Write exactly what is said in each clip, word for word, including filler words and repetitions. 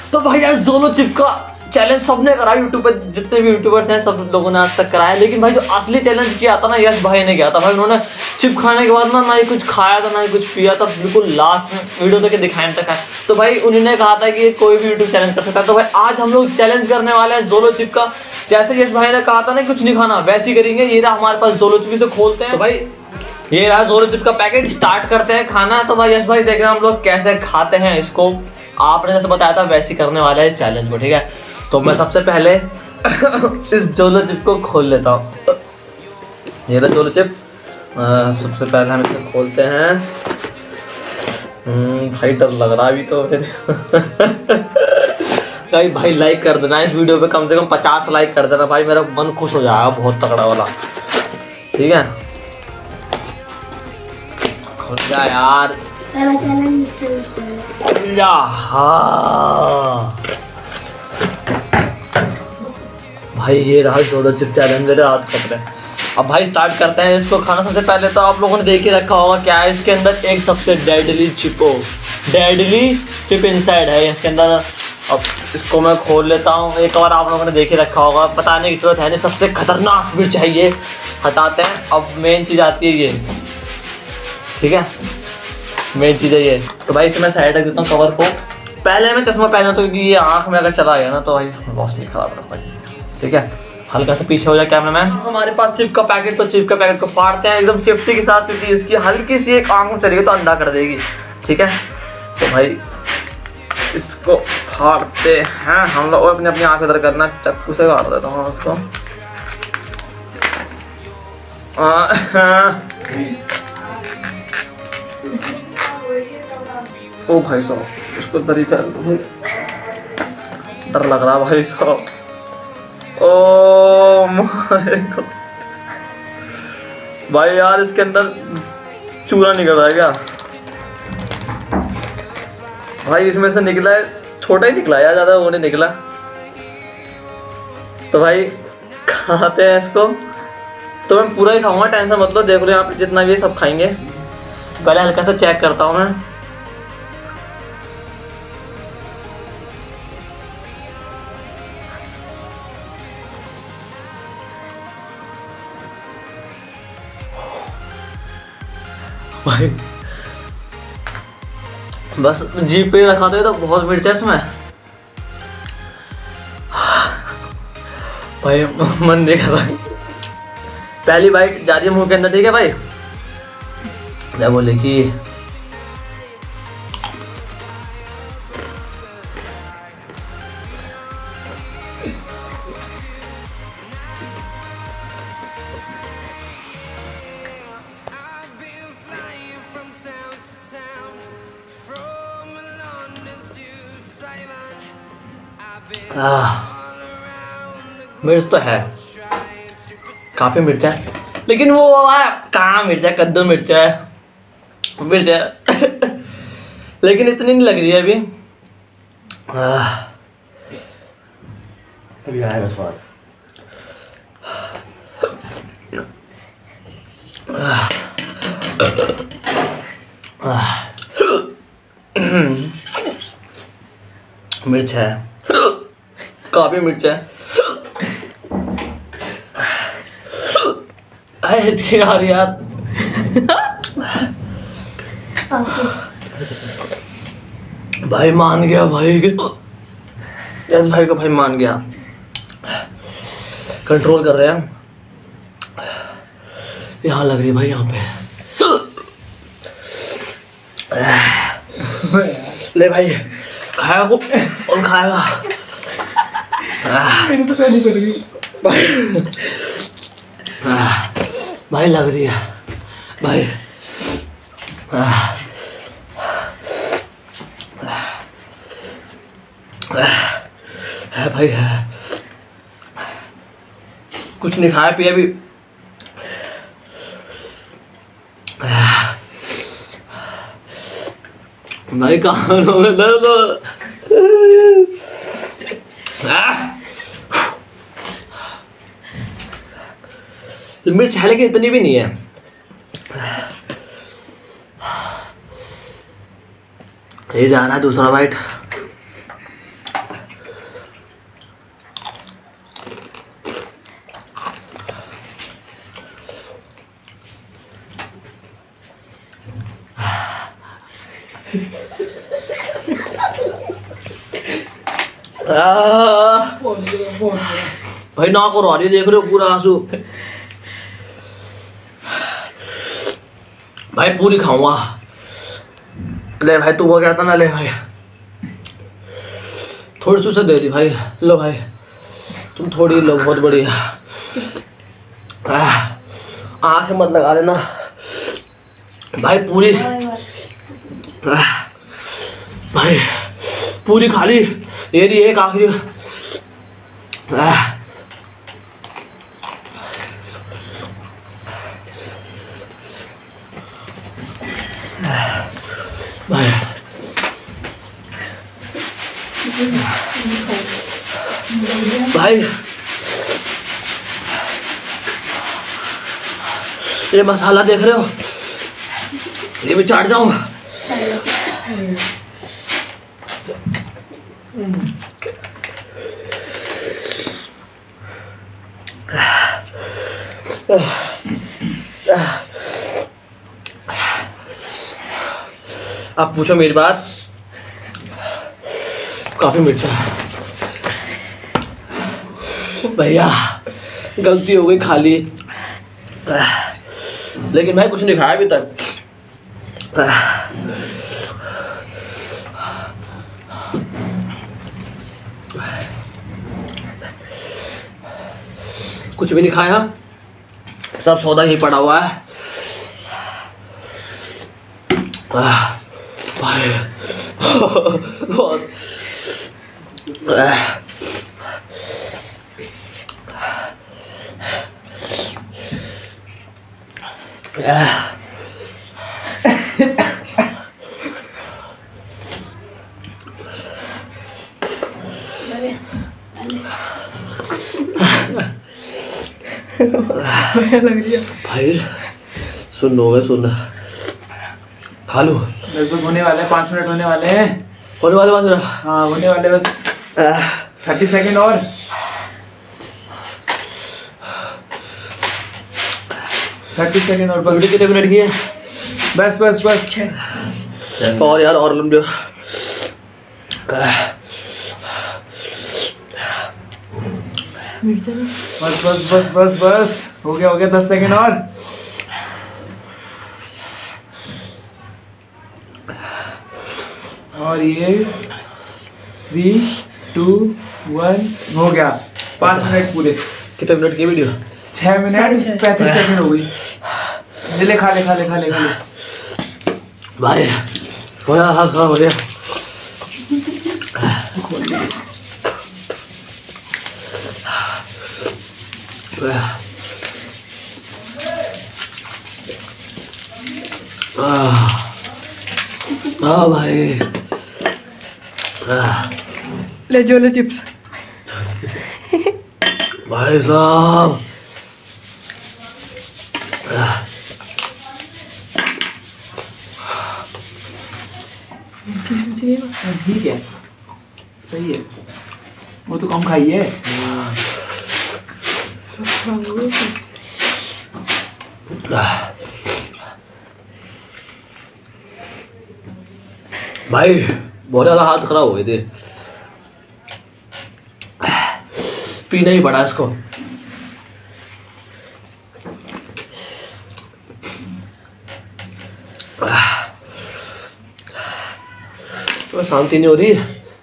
तो भाई यार जोलो चिप का चैलेंज सबने करा यूट्यूब पे, जितने भी यूट्यूबर्स हैं सब लोगों ने आज तक कराया, लेकिन भाई जो असली चैलेंज किया था ना यश भाई ने किया था। भाई उन्होंने चिप खाने के बाद ना ना ही कुछ खाया था ना ही कुछ पिया था, बिल्कुल लास्ट में वीडियो तक दिखाया तक है। तो भाई उन्होंने कहा था कि कोई भी यूट्यूब चैलेंज कर सकता है। तो भाई आज हम लोग चैलेंज करने वाले हैं जोलो चिप का। जैसे यश भाई ने कहा था ना कुछ नहीं खाना, वैसे ही करेंगे। ये रहा हमारे पास जोलो चिप, इसे खोलते हैं। तो भाई ये रहा जोलो चिप का पैकेट, स्टार्ट करते हैं खाना। तो भाई यश भाई देख रहे हैं हम लोग कैसे खाते हैं इसको, आपने जैसे बताया था वैसे ही करने वाला है इस चैलेंज को, ठीक है। तो मैं सबसे पहले इस जोलो चिप को खोल लेता हूँ। ये रहा जोलो चिप, सबसे पहले हम इसे खोलते हैं। भाई डर लग रहा है अभी तो भाई भाई लाइक कर देना इस वीडियो पे, कम से कम पचास लाइक कर देना भाई, मेरा मन खुश हो जाएगा बहुत तगड़ा वाला, ठीक है। खुल जा यार, जा। हाँ भाई ये रहा जोलो चिप चैलेंज, मेरे हाथ कप रहे। अब भाई स्टार्ट करते हैं इसको खाना। सबसे पहले तो आप लोगों ने देख ही रखा होगा क्या है इसके अंदर, एक सबसे डेडली चिपो डेडली चिप इनसाइड है इसके अंदर। अब इसको मैं खोल लेता हूँ। एक बार आप लोगों ने देख ही रखा होगा, बताने की जरूरत है नहीं, सबसे खतरनाक मिर्च है ये। हटाते हैं। अब मेन चीज़ आती है ये, ठीक है, मेन चीज़ है ये। तो भाई इसे मैं साइड रख देता हूँ कवर को। पहले मैं चश्मा पहना तो क्योंकि ये आँख में अगर चला गया ना तो भाई रोशनी खराब रखता है, ठीक है। हल्का सा पीछे हो जाए कैमरामैन। हमारे पास चिप का पैकेट, तो चिप का पैकेट को फाड़ते हैं एकदम सेफ्टी के साथ, क्योंकि इसकी हल्की सी एक आंख में चलेगी तो अंधा कर देगी, ठीक है। तो भाई इसको फाड़ते हैं हम लोग, अपने अपनी आंख इधर करना, चाकू से काट देता हूँ उसको। ओ भाई साहब इसको दरी फैल, डर लग रहा भाई साहब। ओ माय गॉड भाई यार इसके अंदर चूरा निकल रहा है क्या भाई? इसमें से निकला है, छोटा ही निकला यार, ज्यादा वो नहीं निकला। तो भाई खाते हैं इसको। तो मैं पूरा ही खाऊंगा, टेंशन मत लो। देख लो यहाँ पे जितना भी है सब खाएंगे। पहले हल्का सा चेक करता हूँ मैं। भाई बस जीभ पे रखा था तो बहुत मिर्च है इसमें भाई, मन नहीं कर रहा। पहली बाइट जा रही है मुंह के अंदर, ठीक है भाई। क्या बोले कि मिर्च तो है, काफी मिर्च है, लेकिन वो कहाँ मिर्च है, कद्दू मिर्च है, मिर्च है लेकिन इतनी नहीं लग रही है अभी। अभी आएगा स्वाद। मिर्च है, काफी मिर्च है। यार यार भाई मान गया भाई, यस भाई को भाई मान गया। कंट्रोल कर रहे हैं, यहाँ लग रही है भाई, यहाँ पे ले भाई, खाएगा वो और खाएगा। मेरी तो पहली पड़ गई भाई, भाई लग रही है भाई। है भाई है, कुछ नहीं खाया पिया भी। भाई कानों में दर्द हो। मिर्च है लेकिन इतनी भी नहीं है। ये जाना है दूसरा बाइट। भाई नाक और आ रही, देख रहे हो पूरा आंसू। भाई पूरी खाऊंगा। ले भाई तू वो कहता ना, ले भाई थोड़ी सी उसे दे दी भाई। लो भाई तुम थोड़ी लो, बहुत बढ़िया। आँख मत लगा देना भाई, पूरी भाई पूरी खाली। ये दी एक आखिरी। भाई भाई ये मसाला देख रहे हो, ये भी चाट जाऊं। आप पूछो मेरी बात, काफी मिर्चा है भैया, गलती हो गई खाली, लेकिन मैं कुछ नहीं खाया अभी तक। कुछ भी नहीं खाया, सब सौदा ही पड़ा हुआ है। भाई बहुत भाई सुन लोगे, सुन खा लो। लगभग होने वाले हैं, पाँच मिनट होने वाले हैं। होने वाले पाँच मिनट? हाँ होने वाले, बस थर्टी सेकेंड और। थर्टी सेकेंड और बस। कितने मिनट की है? बस बस बस छः और यार, और लंबे। बस बस बस बस बस हो गया हो गया, दस सेकेंड और। और ये थ्री टू वन हो गया, पाँच मिनट पूरे। कितने मिनट की वीडियो? छः मिनट पैंतीस सेकंड हो गई। ले खा ले खा ले खा ले खा ले भाई होया, हाथ खराब हो गया। हाँ भाई, ले जो ले चिप्स। भाई साहब ठीक है, सही है, वो तो कम खाई है। भाई बहुत ज़्यादा हाथ खराब हो गए थे, पीना ही पड़ा इसको। तो शांति नहीं हो रही।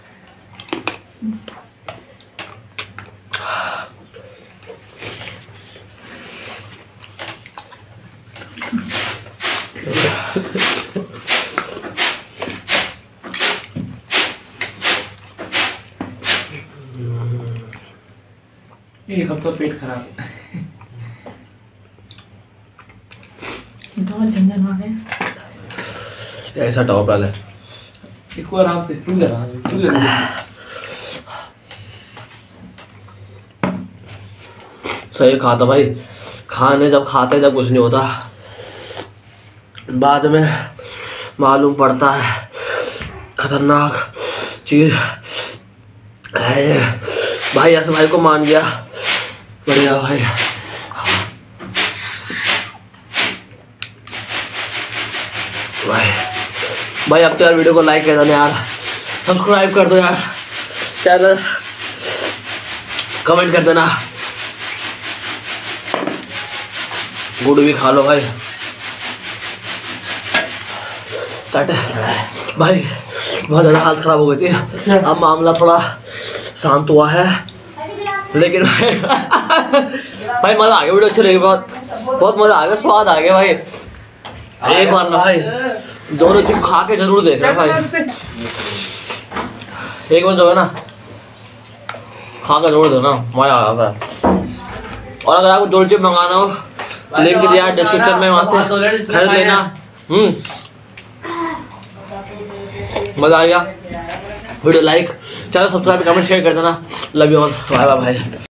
एक हफ्ता पेट खराब है। ऐसा टॉप डाल है, इसको आराम से रुक जा, रुक जा। सही खाता भाई, खाने जब खाते जब कुछ नहीं होता, बाद में मालूम पड़ता है खतरनाक चीज है ये। भाई ऐसे भाई को मान गया, बढ़िया भाई। भाई भाई अब तो यार वीडियो को लाइक कर दो यार, सब्सक्राइब कर दो यार, चैनल कमेंट कर देना। गुड़ भी खा लो भाई। टाटा भाई, बहुत ज़्यादा हालत ख़राब हो गई थी। अब मामला थोड़ा शांत हुआ है, लेकिन भाई भाई मज़ा आ गया, वीडियो अच्छी लगी, बहुत बहुत मज़ा आ गया, स्वाद आ गया भाई। एक बार ना भाई जोलो चिप्स खा के जरूर देखना भाई, एक बार जो है ना खा के जरूर देना, मज़ा आ जाता है। और अगर आपको जोलो चिप्स मंगाना हो, लिंक दिया है डिस्क्रिप्शन में, वहाँ से खरीद लेना। हम्म मज़ा आ गया। Video like, channel subscribe, comment share कर देना। Love you all, bye bye भाई।